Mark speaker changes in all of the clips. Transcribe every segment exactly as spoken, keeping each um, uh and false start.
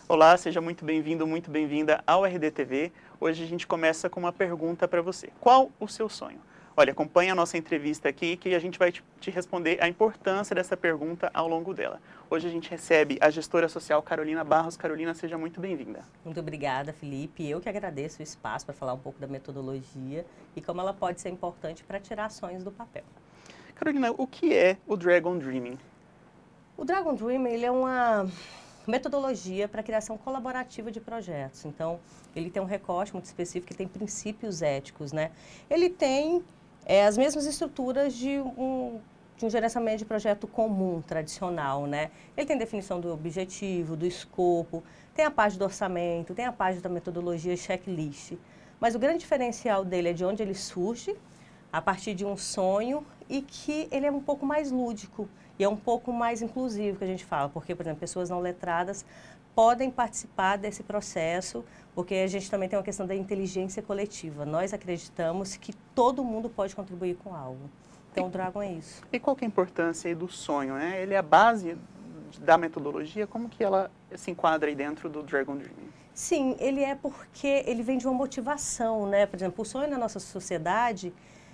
Speaker 1: Olá, seja muito bem-vindo, muito bem-vinda ao R D T V. Hoje a gente começa com uma pergunta para você. Qual o seu sonho? Olha, acompanhe a nossa entrevista aqui que a gente vai te responder a importância dessa pergunta ao longo dela. Hoje a gente recebe a gestora social Carolina Barros. Carolina, seja muito bem-vinda.
Speaker 2: Muito obrigada, Felipe. Eu que agradeço o espaço para falar um pouco da metodologia e como ela pode ser importante para tirar sonhos do papel.
Speaker 1: Carolina, o que é o Dragon Dreaming?
Speaker 2: O Dragon Dreaming ele é uma metodologia para a criação colaborativa de projetos. Então, ele tem um recorte muito específico, que tem princípios éticos, né? Ele tem é, as mesmas estruturas de um, de um gerenciamento de projeto comum, tradicional, né? Ele tem definição do objetivo, do escopo, tem a parte do orçamento, tem a parte da metodologia checklist. Mas o grande diferencial dele é de onde ele surge, a partir de um sonho, e que ele é um pouco mais lúdico e é um pouco mais inclusivo que a gente fala, porque, por exemplo, pessoas não letradas podem participar desse processo, porque a gente também tem uma questão da inteligência coletiva. Nós acreditamos que todo mundo pode contribuir com algo. Então, e, o Dragon é isso.
Speaker 1: E qual que é a importância aí do sonho, né? Ele é a base da metodologia, como que ela se enquadra aí dentro do Dragon Dreaming?
Speaker 2: Sim, ele é porque ele vem de uma motivação, né? Por exemplo, o sonho na nossa sociedade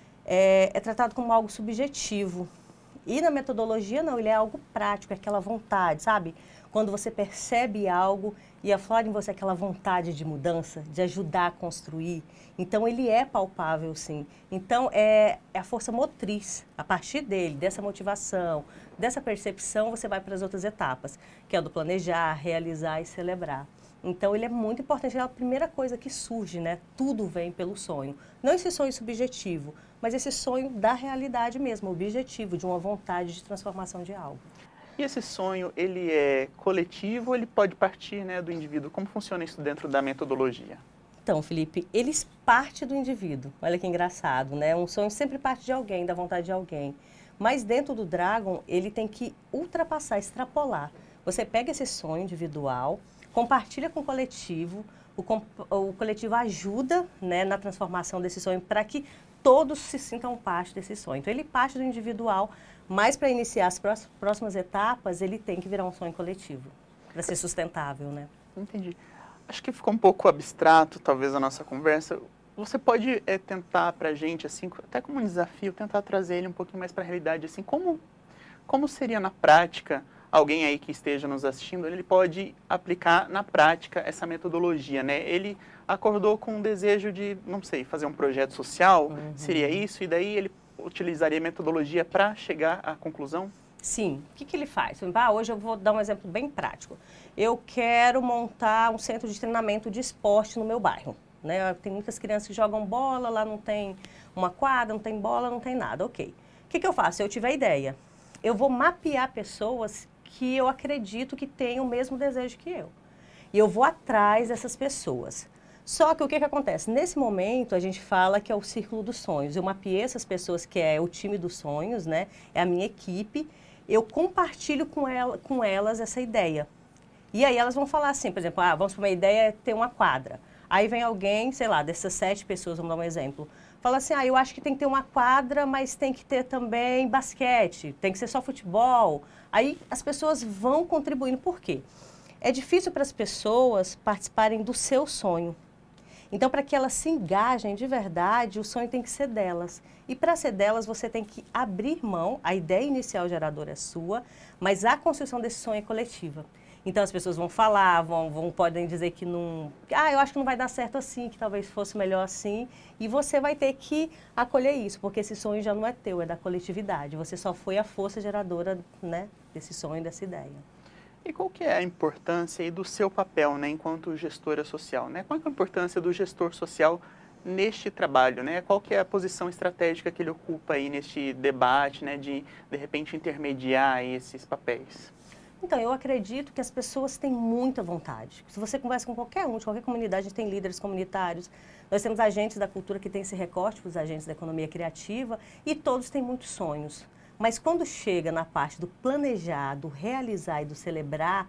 Speaker 2: é, é tratado como algo subjetivo. E na metodologia, não, ele é algo prático, é aquela vontade, sabe? Quando você percebe algo e aflora em você aquela vontade de mudança, de ajudar a construir. Então, ele é palpável, sim. Então, é, é a força motriz. A partir dele, dessa motivação, dessa percepção, você vai para as outras etapas, que é o do planejar, realizar e celebrar. Então, ele é muito importante, é a primeira coisa que surge, né? Tudo vem pelo sonho. Não esse sonho subjetivo, mas esse sonho da realidade mesmo, objetivo, de uma vontade de transformação de algo.
Speaker 1: E esse sonho, ele é coletivo ou ele pode partir, né, do indivíduo? Como funciona isso dentro da metodologia?
Speaker 2: Então, Felipe, eles partem do indivíduo. Olha que engraçado, né? Um sonho sempre parte de alguém, da vontade de alguém. Mas dentro do Dragon, ele tem que ultrapassar, extrapolar. Você pega esse sonho individual, compartilha com o coletivo, o, com, o coletivo ajuda, né, na transformação desse sonho para que todos se sintam parte desse sonho. Então, ele parte do individual, mas para iniciar as próximas etapas, ele tem que virar um sonho coletivo, para ser sustentável, né?
Speaker 1: Entendi. Acho que ficou um pouco abstrato, talvez, a nossa conversa. Você pode é, tentar para a gente, assim, até como um desafio, tentar trazer ele um pouquinho mais para a realidade, assim, como, como seria na prática, alguém aí que esteja nos assistindo, ele pode aplicar na prática essa metodologia, né? Ele acordou com um desejo de, não sei, fazer um projeto social, uhum. Seria isso? E daí ele utilizaria a metodologia para chegar à conclusão?
Speaker 2: Sim. O que, que ele faz? Ah, hoje eu vou dar um exemplo bem prático. Eu quero montar um centro de treinamento de esporte no meu bairro, né? Tem muitas crianças que jogam bola, lá não tem uma quadra, não tem bola, não tem nada. Ok. O que, que eu faço? Se eu tiver ideia, eu vou mapear pessoas que eu acredito que tenham o mesmo desejo que eu. E eu vou atrás dessas pessoas. Só que o que, que acontece? Nesse momento, a gente fala que é o círculo dos sonhos. Eu mapeei essas pessoas, que é o time dos sonhos, né? É a minha equipe. Eu compartilho com, ela, com elas essa ideia. E aí elas vão falar assim, por exemplo, ah, vamos para uma ideia é ter uma quadra. Aí vem alguém, sei lá, dessas sete pessoas, vamos dar um exemplo, fala assim, ah, eu acho que tem que ter uma quadra, mas tem que ter também basquete, tem que ser só futebol. Aí as pessoas vão contribuindo. Por quê? É difícil para as pessoas participarem do seu sonho. Então, para que elas se engajem de verdade, o sonho tem que ser delas. E para ser delas, você tem que abrir mão, a ideia inicial geradora é sua, mas a construção desse sonho é coletiva. Então, as pessoas vão falar, vão, vão, podem dizer que não... Ah, eu acho que não vai dar certo assim, que talvez fosse melhor assim. E você vai ter que acolher isso, porque esse sonho já não é teu, é da coletividade. Você só foi a força geradora, né, desse sonho, dessa ideia.
Speaker 1: E qual que é a importância aí do seu papel, né, enquanto gestora social, né? Qual é a importância do gestor social neste trabalho, né? Qual que é a posição estratégica que ele ocupa aí neste debate, né, de, de repente, intermediar aí esses papéis?
Speaker 2: Então, eu acredito que as pessoas têm muita vontade. Se você conversa com qualquer um, de qualquer comunidade, a gente tem líderes comunitários, nós temos agentes da cultura que têm esse recorte para os agentes da economia criativa, e todos têm muitos sonhos. Mas quando chega na parte do planejar, do realizar e do celebrar,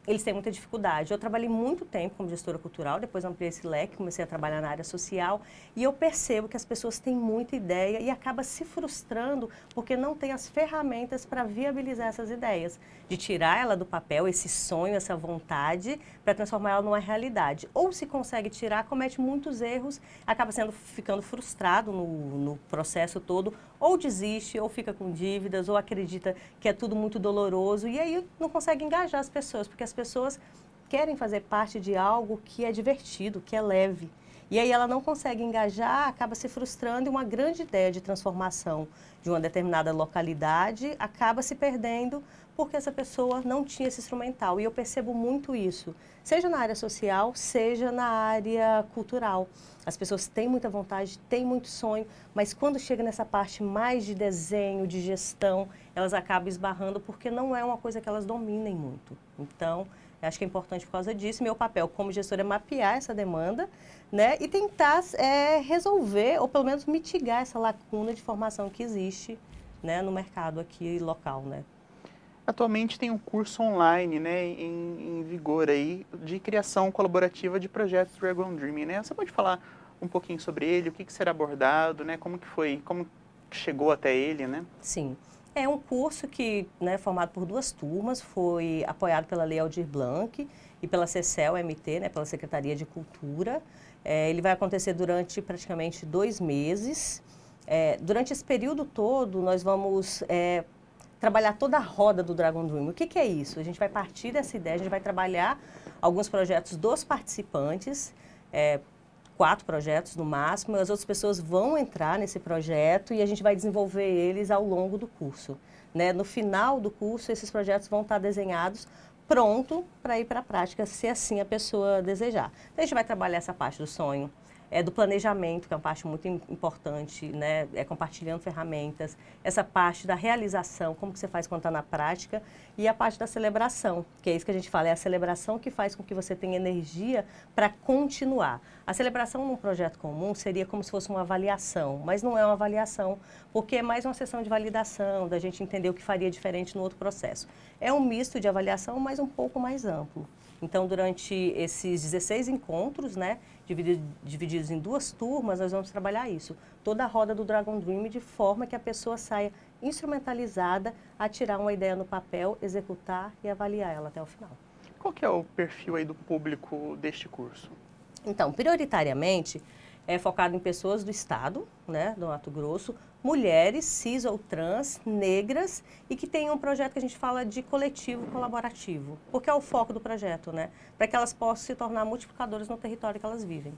Speaker 2: eles têm muita dificuldade. Eu trabalhei muito tempo como gestora cultural, depois ampliei esse leque, comecei a trabalhar na área social e eu percebo que as pessoas têm muita ideia e acabam se frustrando porque não tem as ferramentas para viabilizar essas ideias, de tirar ela do papel, esse sonho, essa vontade, para transformar ela numa realidade. Ou se consegue tirar, comete muitos erros, acaba sendo, ficando frustrado no, no processo todo, ou desiste, ou fica com dívidas, ou acredita que é tudo muito doloroso e aí não consegue engajar as pessoas, porque as pessoas querem fazer parte de algo que é divertido, que é leve. E aí ela não consegue engajar, acaba se frustrando e uma grande ideia de transformação de uma determinada localidade acaba se perdendo porque essa pessoa não tinha esse instrumental. E eu percebo muito isso, seja na área social, seja na área cultural. As pessoas têm muita vontade, têm muito sonho, mas quando chega nessa parte mais de desenho, de gestão, elas acabam esbarrando porque não é uma coisa que elas dominem muito. Então, eu acho que é importante por causa disso. Meu papel como gestora é mapear essa demanda, né, e tentar é, resolver, ou pelo menos mitigar essa lacuna de formação que existe, né, no mercado aqui local, né.
Speaker 1: Atualmente tem um curso online, né, em, em vigor aí, de criação colaborativa de projetos Dragon Dreaming, né? Você pode falar um pouquinho sobre ele, o que, que será abordado, né? Como que foi, como chegou até ele, né?
Speaker 2: Sim. É um curso que, né, formado por duas turmas, foi apoiado pela Lei Aldir Blanc e pela CECEL-M T, né, pela Secretaria de Cultura. É, ele vai acontecer durante praticamente dois meses. É, durante esse período todo, nós vamos é, trabalhar toda a roda do Dragon Dream. O que, que é isso? A gente vai partir dessa ideia, a gente vai trabalhar alguns projetos dos participantes, é, quatro projetos no máximo, as outras pessoas vão entrar nesse projeto e a gente vai desenvolver eles ao longo do curso, né? No final do curso, esses projetos vão estar desenhados, pronto para ir para a prática, se assim a pessoa desejar. Então, a gente vai trabalhar essa parte do sonho, é, do planejamento, que é uma parte muito importante, né? É compartilhando ferramentas, essa parte da realização, como que você faz quando está na prática, e a parte da celebração, que é isso que a gente fala, é a celebração que faz com que você tenha energia para continuar. A celebração num projeto comum seria como se fosse uma avaliação, mas não é uma avaliação, porque é mais uma sessão de validação, da gente entender o que faria diferente no outro processo. É um misto de avaliação, mas um pouco mais amplo. Então, durante esses dezesseis encontros, né, divididos, divididos em duas turmas, nós vamos trabalhar isso. Toda a roda do Dragon Dream, de forma que a pessoa saia instrumentalizada a tirar uma ideia no papel, executar e avaliar ela até o final.
Speaker 1: Qual que é o perfil aí do público deste curso?
Speaker 2: Então, prioritariamente, é focado em pessoas do estado, né, do Mato Grosso, mulheres, cis ou trans, negras e que tenham um projeto que a gente fala de coletivo colaborativo, porque é o foco do projeto, né, para que elas possam se tornar multiplicadoras no território que elas vivem.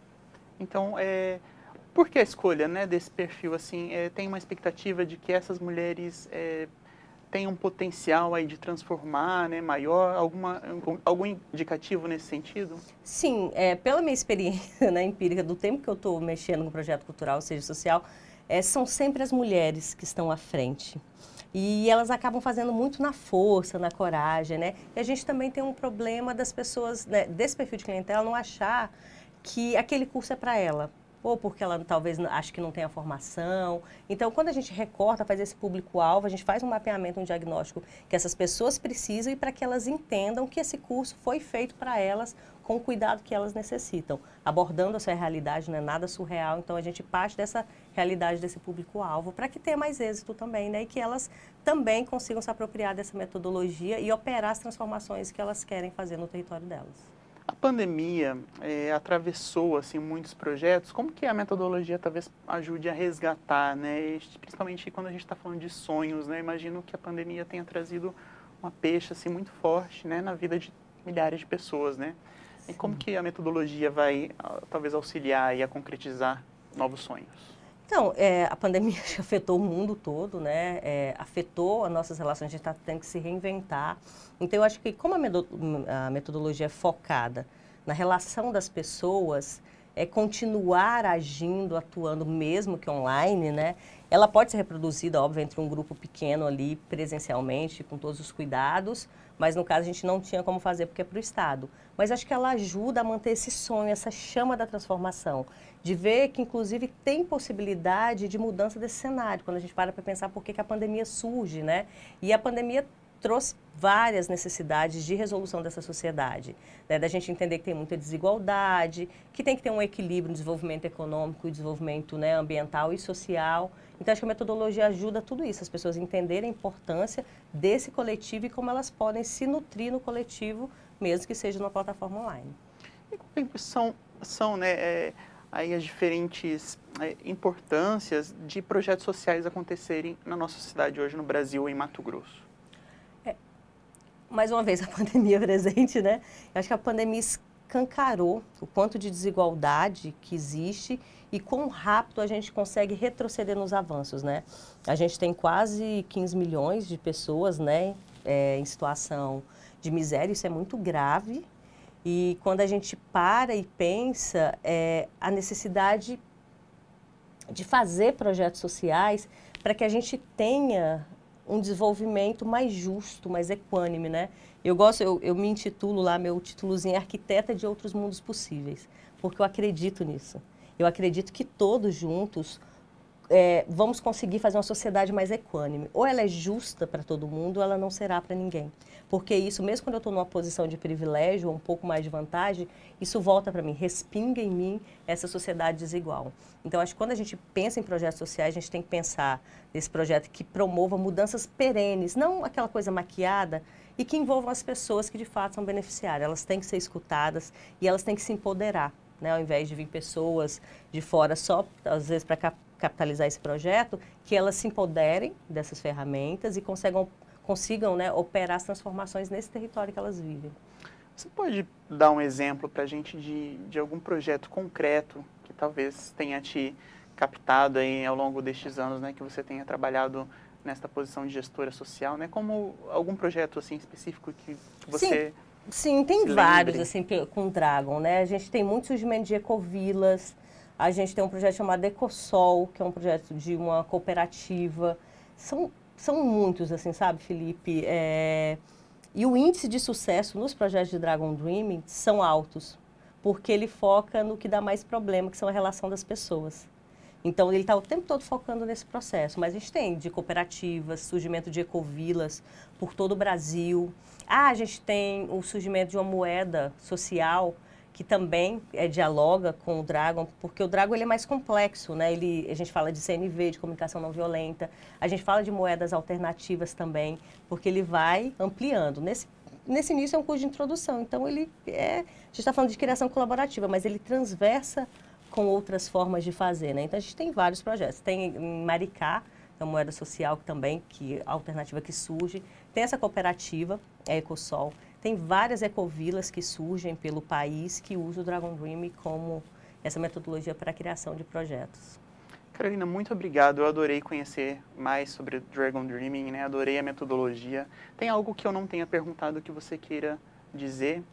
Speaker 1: Então, é, por que a escolha, né, desse perfil? Assim, é, tem uma expectativa de que essas mulheres é, tenham um potencial aí de transformar, né, maior, alguma, algum indicativo nesse sentido?
Speaker 2: Sim, é, pela minha experiência, né, empírica, do tempo que eu estou mexendo com projeto cultural, seja social, é, são sempre as mulheres que estão à frente. E elas acabam fazendo muito na força, na coragem, né? E a gente também tem um problema das pessoas, né, desse perfil de clientela, não achar que aquele curso é para ela. Ou porque ela talvez ache que não tem a formação. Então, quando a gente recorta, faz esse público-alvo, a gente faz um mapeamento, um diagnóstico que essas pessoas precisam e para que elas entendam que esse curso foi feito para elas com o cuidado que elas necessitam, abordando a sua realidade, não é nada surreal, então a gente parte dessa realidade desse público-alvo para que tenha mais êxito também, né? E que elas também consigam se apropriar dessa metodologia e operar as transformações que elas querem fazer no território delas.
Speaker 1: A pandemia é, atravessou assim muitos projetos. Como que a metodologia talvez ajude a resgatar, né? Principalmente quando a gente está falando de sonhos, né? Imagino que a pandemia tenha trazido uma pecha assim muito forte, né, na vida de milhares de pessoas, né? E como que a metodologia vai talvez auxiliar e a concretizar novos sonhos?
Speaker 2: Então, é, a pandemia afetou o mundo todo, né? É, afetou as nossas relações, a gente está tendo que se reinventar. Então, eu acho que como a metodologia é focada na relação das pessoas, é continuar agindo, atuando mesmo que online, né? Ela pode ser reproduzida, óbvio, entre um grupo pequeno ali, presencialmente, com todos os cuidados, mas no caso a gente não tinha como fazer porque é para o Estado. Mas acho que ela ajuda a manter esse sonho, essa chama da transformação, de ver que inclusive tem possibilidade de mudança desse cenário, quando a gente para para pensar por que que a pandemia surge, né? E a pandemia trouxe várias necessidades de resolução dessa sociedade, né? Da gente entender que tem muita desigualdade, que tem que ter um equilíbrio no desenvolvimento econômico e desenvolvimento, né, ambiental e social. Então, acho que a metodologia ajuda tudo isso, as pessoas entenderem a importância desse coletivo e como elas podem se nutrir no coletivo, mesmo que seja numa plataforma online.
Speaker 1: E são, são né, é, aí as diferentes é, importâncias de projetos sociais acontecerem na nossa cidade hoje, no Brasil, em Mato Grosso?
Speaker 2: É, mais uma vez, a pandemia presente, né? Eu acho que a pandemia escancarou o quanto de desigualdade que existe e quão rápido a gente consegue retroceder nos avanços, né? A gente tem quase quinze milhões de pessoas, né, é, em situação de miséria, isso é muito grave. E quando a gente para e pensa, é, a necessidade de fazer projetos sociais para que a gente tenha um desenvolvimento mais justo, mais equânime, né? Eu gosto, eu, eu me intitulo lá, meu títulozinho é Arquiteta de Outros Mundos Possíveis, porque eu acredito nisso. Eu acredito que todos juntos é, vamos conseguir fazer uma sociedade mais equânime. Ou ela é justa para todo mundo, ou ela não será para ninguém. Porque isso, mesmo quando eu estou numa posição de privilégio ou um pouco mais de vantagem, isso volta para mim, respinga em mim essa sociedade desigual. Então, acho que quando a gente pensa em projetos sociais, a gente tem que pensar nesse projeto que promova mudanças perenes, não aquela coisa maquiada, e que envolvam as pessoas que de fato são beneficiárias. Elas têm que ser escutadas e elas têm que se empoderar, né? Ao invés de vir pessoas de fora só, às vezes, para cap capitalizar esse projeto, que elas se empoderem dessas ferramentas e consigam, consigam né, operar as transformações nesse território que elas vivem.
Speaker 1: Você pode dar um exemplo para a gente de, de algum projeto concreto que talvez tenha te captado aí ao longo destes anos, né, que você tenha trabalhado nesta posição de gestora social, né? Como algum projeto assim específico que você...
Speaker 2: Sim, sim, tem vários assim com o Dragon, né? A gente tem muito surgimento de ecovilas, a gente tem um projeto chamado Ecosol, que é um projeto de uma cooperativa. São, são muitos, assim, sabe, Felipe? É... E o índice de sucesso nos projetos de Dragon Dreaming são altos, porque ele foca no que dá mais problema, que são a relação das pessoas. Então, ele está o tempo todo focando nesse processo. Mas a gente tem de cooperativas, surgimento de ecovilas por todo o Brasil. Ah, a gente tem o surgimento de uma moeda social que também é, dialoga com o Dragon, porque o Dragon ele é mais complexo, né? Ele, a gente fala de C N V, de comunicação não violenta, a gente fala de moedas alternativas também, porque ele vai ampliando. Nesse, nesse início é um curso de introdução, então ele é, a gente está falando de criação colaborativa, mas ele transversa com outras formas de fazer, né? Então, a gente tem vários projetos. Tem em Maricá, é uma moeda social que também, que alternativa que surge. Tem essa cooperativa, a Ecosol. Tem várias ecovilas que surgem pelo país que usam o Dragon Dream como essa metodologia para a criação de projetos.
Speaker 1: Carolina, muito obrigado. Eu adorei conhecer mais sobre o Dragon Dreaming, né? Adorei a metodologia. Tem algo que eu não tenha perguntado que você queira dizer?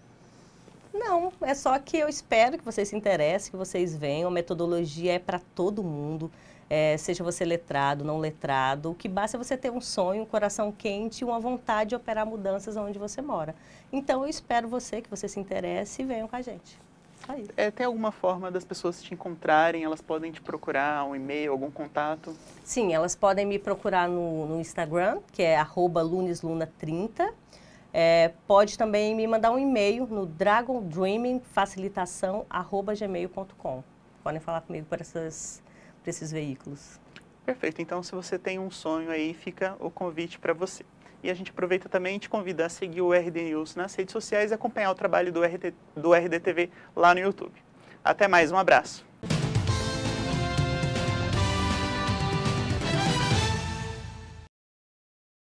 Speaker 2: Não, é só que eu espero que vocês se interessem, que vocês venham. A metodologia é para todo mundo, é, seja você letrado, não letrado. O que basta é você ter um sonho, um coração quente e uma vontade de operar mudanças onde você mora. Então, eu espero você, que você se interesse e venham com a gente. Aí.
Speaker 1: É, tem alguma forma das pessoas te encontrarem? Elas podem te procurar, um e-mail, algum contato?
Speaker 2: Sim, elas podem me procurar no, no Instagram, que é arroba lunesluna trinta. É, pode também me mandar um e-mail no dragondreamingfacilitação arroba gmail ponto com. Podem falar comigo por, essas, por esses veículos.
Speaker 1: Perfeito. Então, se você tem um sonho aí, fica o convite para você. E a gente aproveita também e te convida a seguir o R D News nas redes sociais e acompanhar o trabalho do R D, do R D T V lá no YouTube. Até mais, um abraço.